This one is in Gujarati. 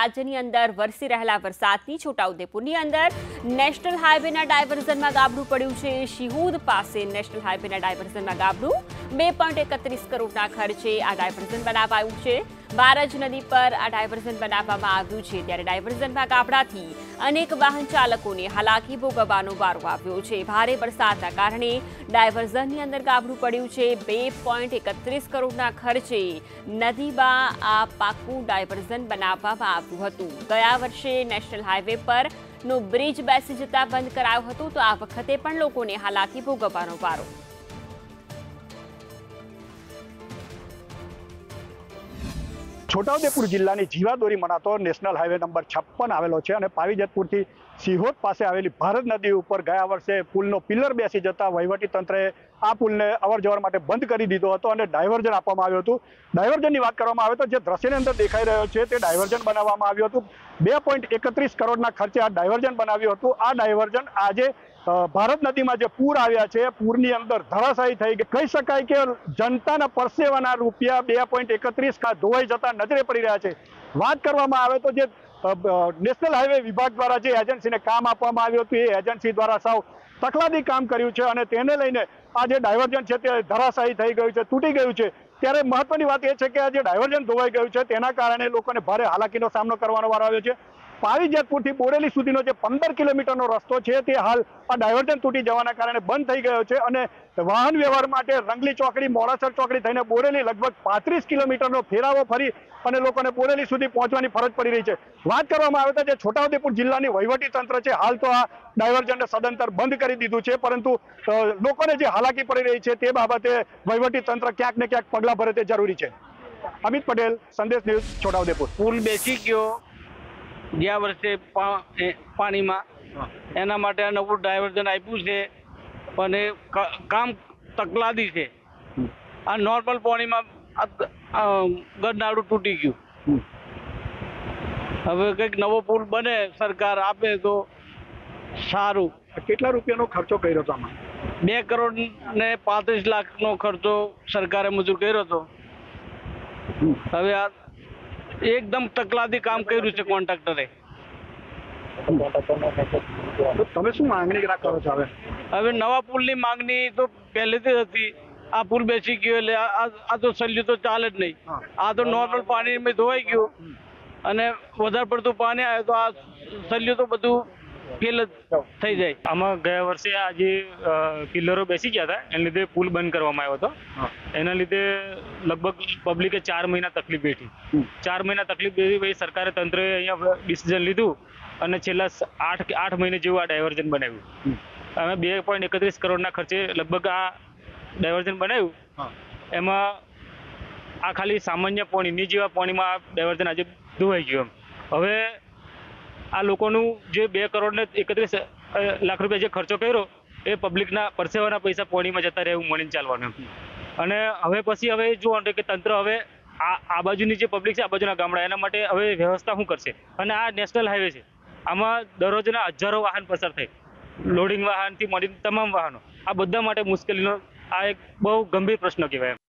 રાજ્યની અંદર વરસી રહેલા વરસાદથી છોટાઉદેપુરની અંદર નેશનલ હાઈવેના ડાયવર્ઝનમાં ગાબડું પડ્યું છે। શિહોદ પાસે નેશનલ હાઈવેના ડાયવર્ઝનમાં ગાબડું 2.31 કરોડના ખર્ચે આ ડાયવર્ઝન બનાવાયું છે। બારજ નદી પર આ ડાયવર્ઝન બનાવવામાં આવ્યું છે, ત્યારે ડાયવર્ઝનમાં ગાબડાથી અનેક વાહન ચાલકોને હાલાકી ભોગવવાનો વારો આવ્યો છે। ભારે વરસાદના કારણે ડાયવર્ઝનની અંદર ગાબડું પડ્યું છે। 2.31 કરોડના ખર્ચે નદીમાં આ પાકું ડાયવર્ઝન બનાવવામાં આવ્યું હતું। ગયા વર્ષે નેશનલ હાઈવે પર નો બ્રિજ બેસી જતા બંધ કરાયો હતો, તો આ વખતે પણ લોકોને હાલાકી ભોગવવાનો વારો। છોટાઉદેપુર જિલ્લાની જીવાદોરી મનાતો નેશનલ હાઈવે નંબર 56 આવેલો છે અને પાવીજેતપુરથી સિહોદ પાસે આવેલી ભારત નદી ઉપર ગયા વર્ષે પુલનો પિલર બેસી જતા વહીવટીતંત્રએ આ પુલને અવરજવર માટે બંધ કરી દીધો હતો અને ડાયવર્ઝન આપવામાં આવ્યું હતું। ડાયવર્ઝનની વાત કરવામાં આવે તો જે દ્રશ્યની અંદર દેખાઈ રહ્યો છે તે ડાયવર્ઝન બનાવવામાં આવ્યું હતું। 2.31 કરોડના ખર્ચે આ ડાયવર્ઝન બનાવ્યું હતું। આ ડાયવર્ઝન આજે ભારત નદીમાં જે પૂર આવ્યા છે, પૂરની અંદર ધરાશાયી થઈ ગઈ। કહી શકાય કે જનતાના પરસેવાના રૂપિયા 2.31 ધોવાઈ જતા નજરે પડી રહ્યા છે। વાત કરવામાં આવે તો જે નેશનલ હાઈવે વિભાગ દ્વારા જે એજન્સીને કામ આપવામાં આવ્યું હતું, એ એજન્સી દ્વારા સાવ તકલાદી કામ કર્યું છે અને તેને લઈને આ જે ડાયવર્ઝન છે તે ધરાશાયી થઈ ગયું છે, તૂટી ગયું છે। ત્યારે મહત્વની વાત એ છે કે આ જે ડાયવર્ઝન ધોવાઈ ગયું છે તેના કારણે લોકોને ભારે હાલાકીનો સામનો કરવાનો વારો આવ્યો છે। પાવીજેતપુરથી બોરેલી સુધીનો જે 15 કિલોમીટરનો રસ્તો છે તે હાલ આ ડાયવર્ઝન તૂટી જવાના કારણે બંધ થઈ ગયો છે અને વાહન વ્યવહાર માટે રંગલી ચોકડી, મોડાસર ચોકડી થઈને બોરેલી લગભગ 35 કિલોમીટરનો ફેરાવો ફરી અને લોકોને બોરેલી સુધી પહોંચવાની ફરજ પડી રહી છે। વાત કરવામાં આવે તો જે છોટાઉદેપુર જિલ્લાની વહીવટીતંત્ર છે હાલ તો આ ડાયવર્ઝનને સદંતર બંધ કરી દીધું છે, પરંતુ લોકોને જે હાલાકી પડી રહી છે તે બાબતે વહીવટીતંત્ર ક્યાંક ને ક્યાંક પગલાં ભરે તે જરૂરી છે। અમિત પટેલ, સંદેશ ન્યૂઝ, છોટાઉદેપુર। પુલ બેસી ગયો ગયા વર્ષે પાણીમાં, એના માટે આ નવું ડાયવર્ઝન આપ્યું છે પણ એ કામ તકલાદી છે। આ નોર્મલ પાણીમાં ગરનાળું તૂટી ગયું। હવે કંઈક નવો પુલ બને, સરકાર આપે તો સારું। કેટલા રૂપિયાનો ખર્ચો કર્યો હતો આમાં? 2 કરોડ ને 35 લાખનો ખર્ચો સરકારે મંજૂર કર્યો હતો। હવે આ એકદમ તકલાદી કામ કર્યું છે કોન્ટ્રાક્ટરે। તમે શું માંગણી કરો છો? હવે નવા પુલની માંગણી તો પહેલેથી જ હતી। આ પુલ બેસી ગયો એટલે આ તો સલ્યું તો ચાલે જ નહીં। આ તો નોર્મલ પાણીમાં ધોવાઈ ગયું અને વધારે પડતું પાણી આવે તો આ સલ્યું તો બધું ફેલ જ થઈ જાય। આમાં ગયા વર્ષે આ જે પિલરો બેસી ગયા હતા એના લીધે પુલ બંધ કરવામાં આવ્યો હતો। એના લીધે લગભગ પબ્લિકે 4 મહિના તકલીફ વેઠી। 4 મહિના તકલીફ વેઠી પછી સરકારે તંત્રએ અહીંયા ડિસિઝન લીધું અને છેલ્લા 8 મહિને જેવું આ ડાયવર્ઝન બનાવ્યું। અમે 2.31 કરોડના ખર્ચે લગભગ આ ડાયવર્ઝન બનાવ્યું। એમાં આ ખાલી સામાન્ય પાણીની જેવા પાણીમાં આ ડાયવર્ઝન આજે ધોવાઈ ગયું। હવે આ લોકોનું જે 2 કરોડ ને 31 લાખ રૂપિયા જે ખર્ચો કર્યો એ પબ્લિકના પરસેવાના પૈસા પાણીમાં જતા રહે એવું માનીને ચાલવાનું। અને હવે પછી હવે જોવાનું કે તંત્ર હવે આ બાજુની જે પબ્લિક છે, આ બાજુના ગામડા, એના માટે હવે વ્યવસ્થા શું કરશે? અને આ નેશનલ હાઈવે છે, આમાં દરરોજના હજારો વાહન પસાર થાય, લોડિંગ વાહનથી માંડીને તમામ વાહનો, આ બધા માટે મુશ્કેલીનો આ એક બહુ ગંભીર પ્રશ્ન કહેવાય।